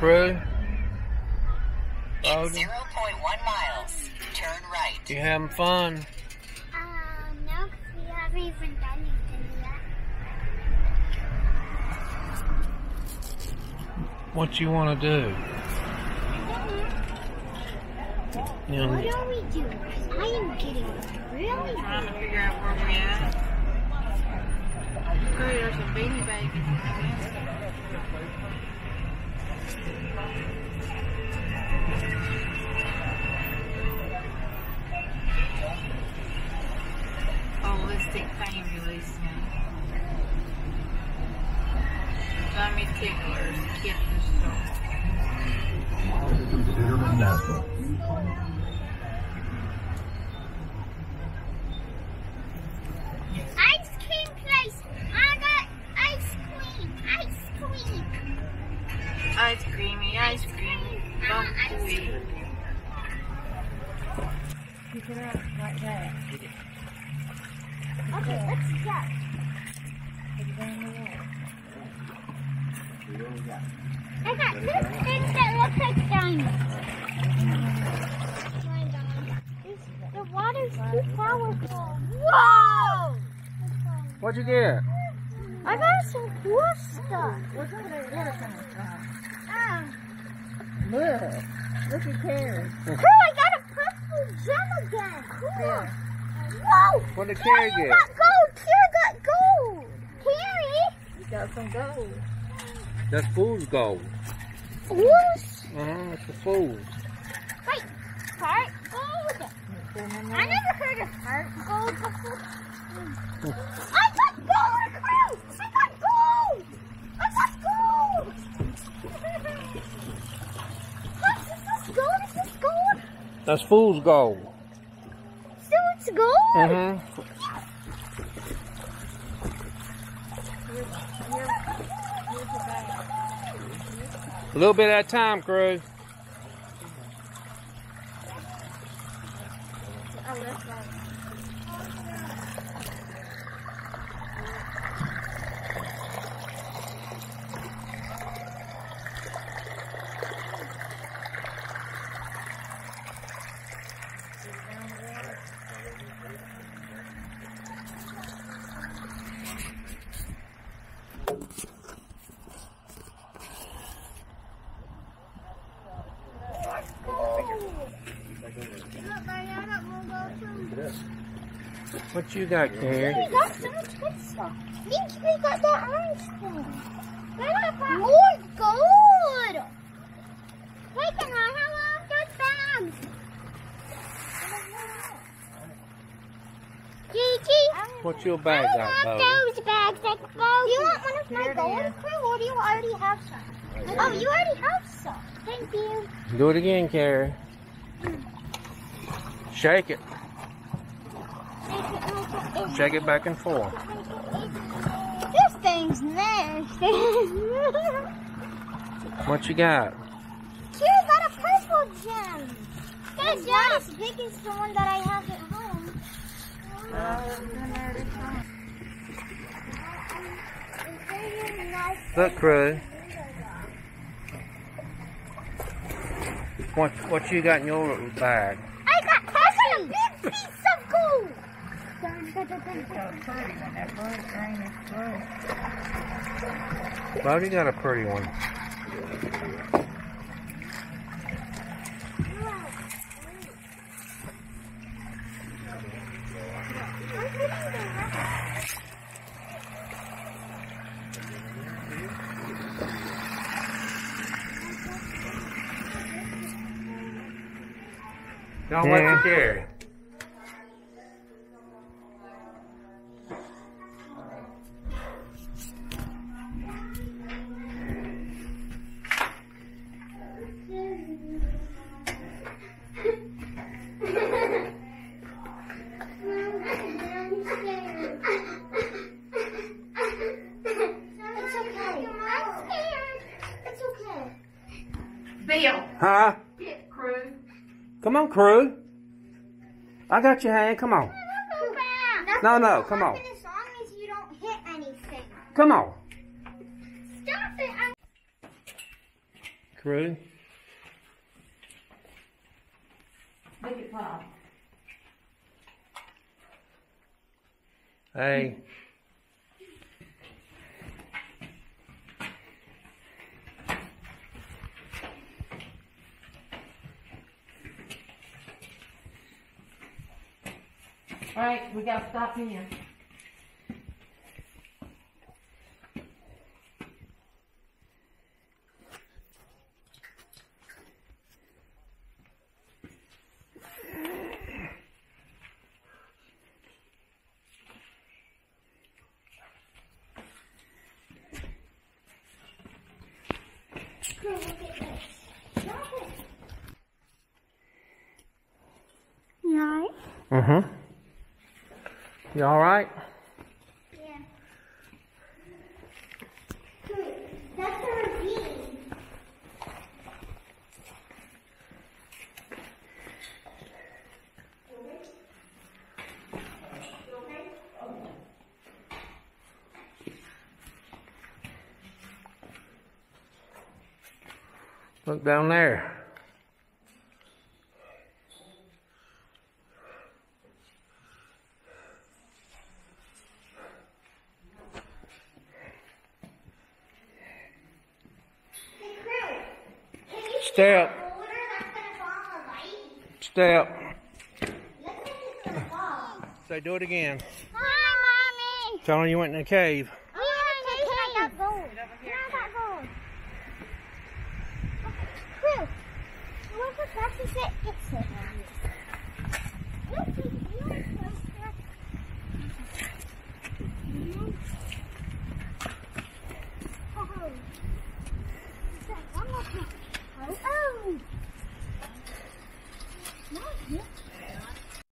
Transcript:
Crew? 0.1 miles. Turn right. You having fun? No, because we haven't even done anything yet. What you want to do? What are we doing? I am getting really Trying to figure out where we at. Screw, there's some beanie babies. Holistic fabulous. Dummy ticklers, kid Considered natural. Ice cream place. I got ice cream. Ice cream. ice creamy, bumpy. Pick it up like that. Okay, let's go. Put it down the wall. I got two things that look like diamonds. My God. The water's too powerful. Whoa! What'd you get? I got some cool stuff. What's over there? There's something. Ah. Look at Carrie. Cool, I got a purple gem again. Cool. Yeah. Whoa! What did Carrie Carrie get? got gold. Carrie got gold. Carrie. You got some gold. That's fool's gold. Whoosh. It's the fool's. Wait, heart gold? I never heard of heart gold before. I got gold, Crew! I got gold! I got gold! What, is this gold? Is this gold? That's fool's gold. So it's gold? Mm-hmm. A little bit at a time, Crew. Oh, that's right. What you got, Carrie? We got so much good stuff. We got that orange thing. More gold! Wait, can I have all those bags? Gigi? What's your bag got, I Bo? love those bags. Like, do you want one of my gold, Crew, or do you already have some? Oh, you already have some. Thank you. Do it again, Carrie. Shake it. Shake it back and forth. This thing's nasty. What you got? Kira got a purple gem. It's not as big as the one that I have at home. Look, Crew. What you got in your bag? I got a big piece of gold. Bo, you got a pretty one. Don't let you carry. Bill. Huh? Get Crew. Come on, Crew. I got your hand. Come on. No, come on. As long as you don't hit anything. Come on. Stop it. Crew. Look at Paul. Hey. All right, we got to stop here. Right? Mm-hmm. You all right? Yeah. That's a ravine. Look down there. Step. Step. Say, do it again. Hi, Mommy. Tell her you went in the cave. We went in the cave. I got gold. I got gold. Crew, what's the fastest it gets it? Oh.